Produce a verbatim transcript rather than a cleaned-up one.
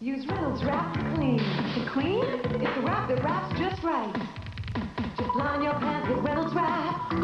Use Reynolds Wrap to clean. To clean? It's the wrap that wraps just right. Just line your pants with Reynolds Wrap.